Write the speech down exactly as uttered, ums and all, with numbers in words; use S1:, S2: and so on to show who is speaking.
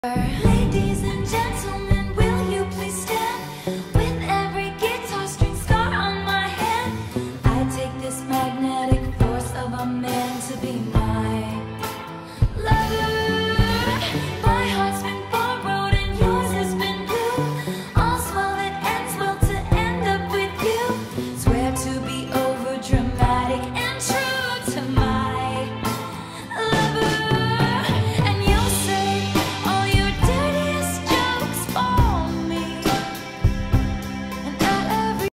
S1: Ladies and gentlemen, will you please stand? With every guitar string scar on my hand, I take this magnetic force of a man to be my lover.